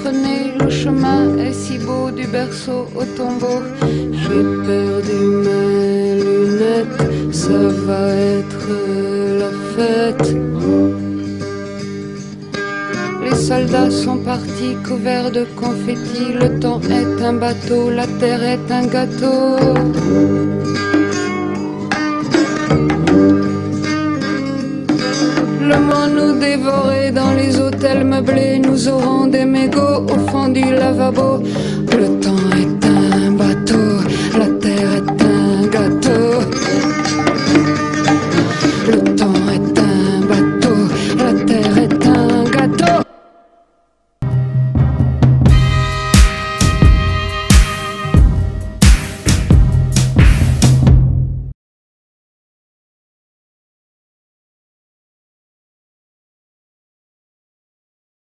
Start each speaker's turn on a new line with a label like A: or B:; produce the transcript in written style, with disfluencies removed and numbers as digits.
A: notre nez. Le chemin est si beau du berceau au tombeau. J'ai perdu mes lunettes, ça va être la fête. Les soldats sont partis couverts de confettis. Le temps est un bateau, la terre est un gâteau. Le monde nous dévorer dans les hôtels meublés. Nous aurons des mégots au fond du lavabo.